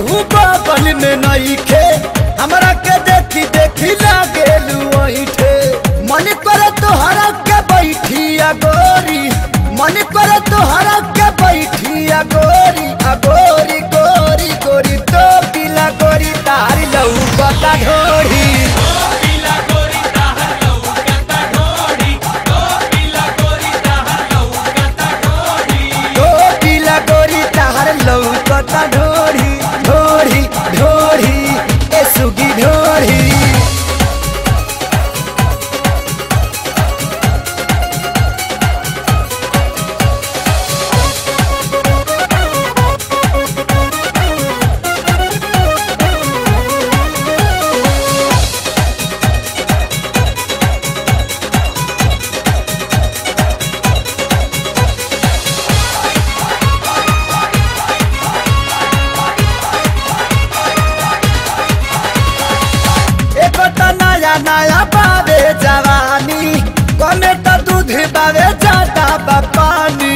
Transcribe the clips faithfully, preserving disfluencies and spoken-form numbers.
केहू बगल में नहीं खे हमरा के देखी देखी लागेलू ओइठे मन करे तोहरा के बैठिया गोरी मन करे तोहरा के बैठिया गोरी आ गोरी गोरी गोरी तो पीला गोरी तारी लौकता ढोरी लौकता ढोरी ढोरी ढोरी ए सुगी ढोरी नया नया बावे जवानी कमे तो दूध बावे जाता पानी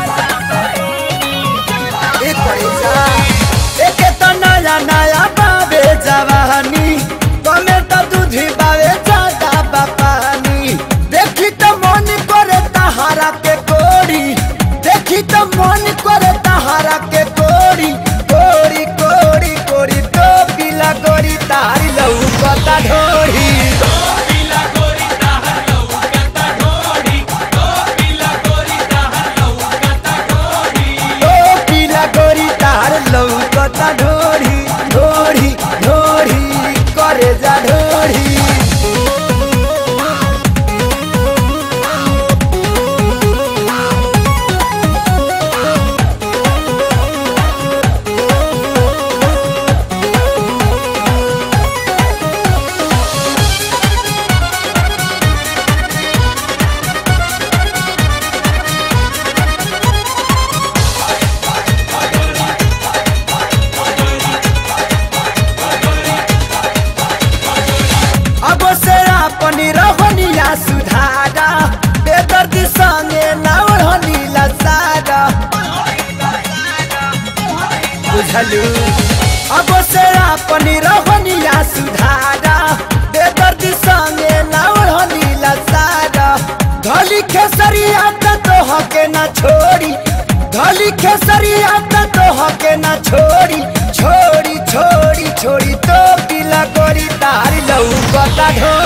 एक तो नया नया बावे जवानी कमे तो दूध बावे जाता पानी देखी तो मन करे तहारा के कोड़ी देखी तो मन करे तहारा के कोड़ी कोड़ी कोड़ी कोड़ी तो पीला कोड़ी तारी लौकता ढोरी लौकता ढोरी ढोरी ढोरी करे जा ढोरी अपनी रहनिया सुधारा बेदर्दी संगे नौहनी लसारा बुझलू अब से अपनी रहनिया सुधारा बेदर्दी संगे नौहनी लसारा धली खेसरिया तो हके ना छोड़ी धली खेसरिया तो हके ना छोड़ी छोड़ी छोड़ी छोड़ी तो पीला गोरी तारी लौकता ढोरी।